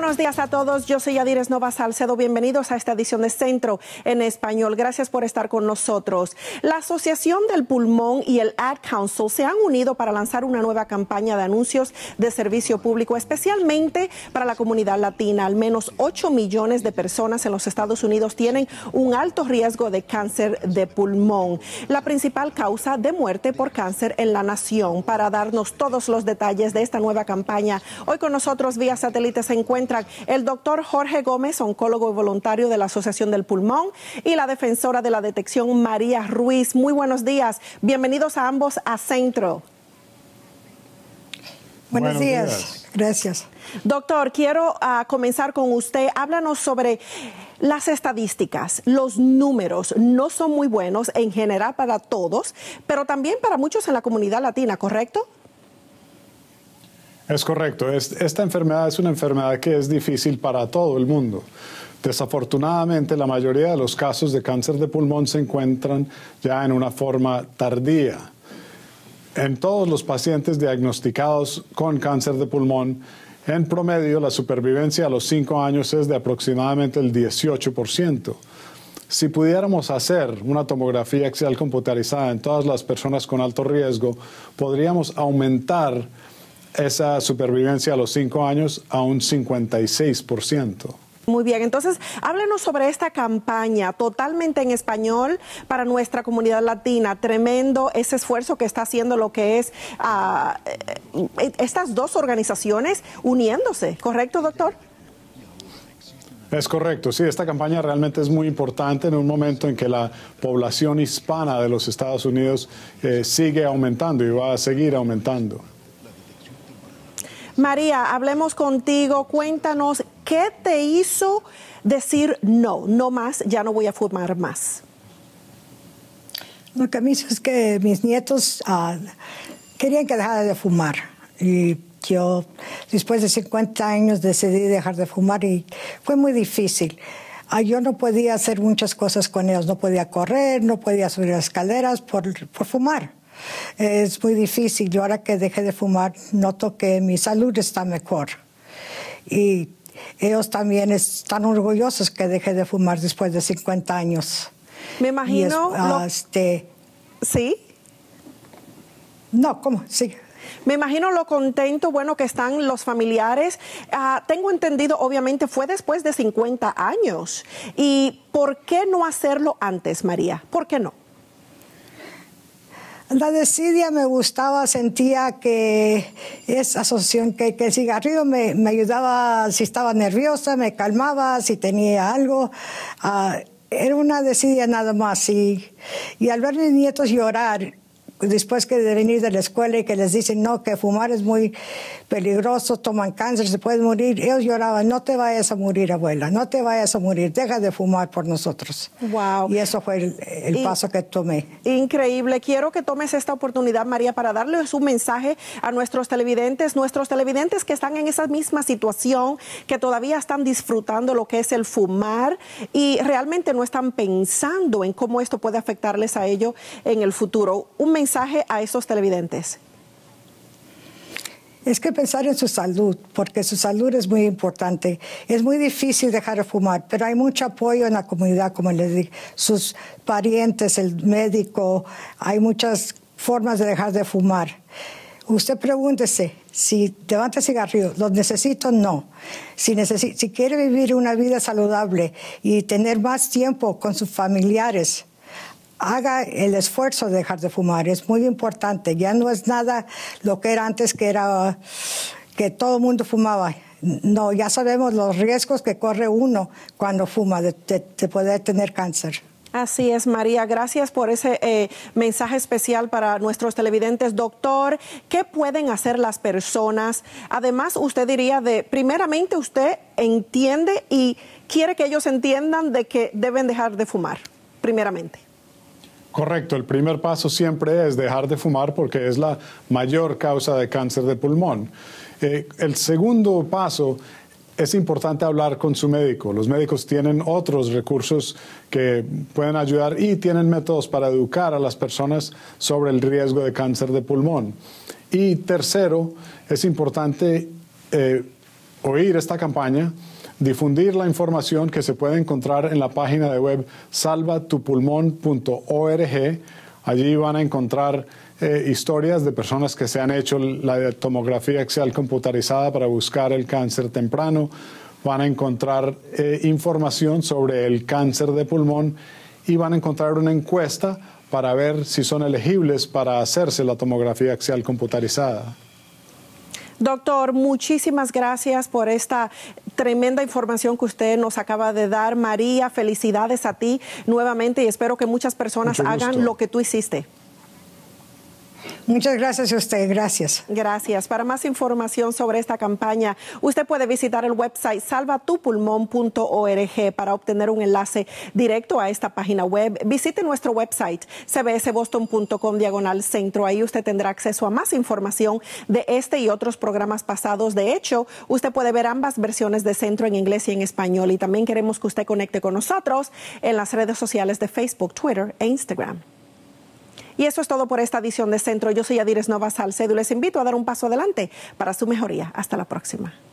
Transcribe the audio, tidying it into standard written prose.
buenos días a todos. Yo soy Yadires Nova Salcedo. Bienvenidos a esta edición de Centro en Español. Gracias por estar con nosotros. La Asociación del Pulmón y el Ad Council se han unido para lanzar una nueva campaña de anuncios de servicio público, especialmente para la comunidad latina. Al menos 8 millones de personas en los Estados Unidos tienen un alto riesgo de cáncer de pulmón, la principal causa de muerte por cáncer en la nación. Para darnos todos los detalles de esta nueva campaña, hoy con nosotros vía satélite se encuentran el doctor Jorge Gómez, oncólogo y voluntario de la Asociación del Pulmón, y la defensora de la detección María Ruiz. Muy buenos días. Bienvenidos a ambos a Centro. Buenos días. Gracias. Doctor, quiero comenzar con usted. Háblanos sobre las estadísticas. Los números no son muy buenos en general para todos, pero también para muchos en la comunidad latina, ¿correcto? Es correcto. Esta enfermedad es una enfermedad que es difícil para todo el mundo. Desafortunadamente, la mayoría de los casos de cáncer de pulmón se encuentran ya en una forma tardía. En todos los pacientes diagnosticados con cáncer de pulmón, en promedio, la supervivencia a los 5 años es de aproximadamente el 18%. Si pudiéramos hacer una tomografía axial computarizada en todas las personas con alto riesgo, podríamos aumentar esa supervivencia a los 5 años a un 56%. Muy bien, entonces háblenos sobre esta campaña totalmente en español para nuestra comunidad latina. Tremendo ese esfuerzo que está haciendo lo que es estas dos organizaciones uniéndose, ¿correcto, doctor? Es correcto, sí, esta campaña realmente es muy importante en un momento en que la población hispana de los Estados Unidos sigue aumentando y va a seguir aumentando. María, hablemos contigo. Cuéntanos, ¿qué te hizo decir no más, ya no voy a fumar más? Lo que me hizo es que mis nietos querían que dejara de fumar. Y yo, después de 50 años, decidí dejar de fumar y fue muy difícil. Yo no podía hacer muchas cosas con ellos. No podía correr, no podía subir las escaleras por fumar. Es muy difícil. Yo ahora que dejé de fumar noto que mi salud está mejor. Y ellos también están orgullosos que dejé de fumar después de 50 años. Me imagino... ¿Sí? No, ¿cómo? Sí. Me imagino lo contento, bueno, que están los familiares. Tengo entendido, obviamente, fue después de 50 años. ¿Y por qué no hacerlo antes, María? ¿Por qué no? La desidia me gustaba, sentía que esa asociación, que el cigarrillo me ayudaba si estaba nerviosa, me calmaba, si tenía algo. Era una desidia nada más. Y al ver a mis nietos llorar, después de venir de la escuela y que les dicen no, que fumar es muy peligroso, toman cáncer, se pueden morir, ellos lloraban, no te vayas a morir, abuela, no te vayas a morir, deja de fumar por nosotros. Wow. Y eso fue el paso que tomé. Increíble. Quiero que tomes esta oportunidad, María, para darles un mensaje a nuestros televidentes que están en esa misma situación, que todavía están disfrutando lo que es el fumar y realmente no están pensando en cómo esto puede afectarles a ellos en el futuro. Un mensaje a esos televidentes. Es que pensar en su salud, porque su salud es muy importante. Es muy difícil dejar de fumar, pero hay mucho apoyo en la comunidad, como les digo, sus parientes, el médico, hay muchas formas de dejar de fumar. Usted pregúntese, si levanta cigarrillo, ¿los necesito? No. Si quiere vivir una vida saludable y tener más tiempo con sus familiares, haga el esfuerzo de dejar de fumar, es muy importante. Ya no es nada lo que era antes, que era que todo el mundo fumaba. No, ya sabemos los riesgos que corre uno cuando fuma de poder tener cáncer. Así es, María. Gracias por ese mensaje especial para nuestros televidentes. Doctor, ¿qué pueden hacer las personas? Además, usted diría primeramente, usted entiende y quiere que ellos entiendan de que deben dejar de fumar, primeramente. Correcto, el primer paso siempre es dejar de fumar porque es la mayor causa de cáncer de pulmón. El segundo paso es importante hablar con su médico. Los médicos tienen otros recursos que pueden ayudar y tienen métodos para educar a las personas sobre el riesgo de cáncer de pulmón. Y tercero, es importante oír esta campaña, difundir la información que se puede encontrar en la página de web salvatupulmon.org. Allí van a encontrar historias de personas que se han hecho la tomografía axial computarizada para buscar el cáncer temprano. Van a encontrar información sobre el cáncer de pulmón y van a encontrar una encuesta para ver si son elegibles para hacerse la tomografía axial computarizada. Doctor, muchísimas gracias por esta tremenda información que usted nos acaba de dar. María, felicidades a ti nuevamente y espero que muchas personas hagan lo que tú hiciste. Muchas gracias a usted, gracias. Gracias. Para más información sobre esta campaña, usted puede visitar el website salvatupulmon.org para obtener un enlace directo a esta página web. Visite nuestro website cbsboston.com/centro. Ahí usted tendrá acceso a más información de este y otros programas pasados. De hecho, usted puede ver ambas versiones de Centro en inglés y en español. Y también queremos que usted conecte con nosotros en las redes sociales de Facebook, Twitter e Instagram. Y eso es todo por esta edición de Centro. Yo soy Yadires Nova Salcedo y les invito a dar un paso adelante para su mejoría. Hasta la próxima.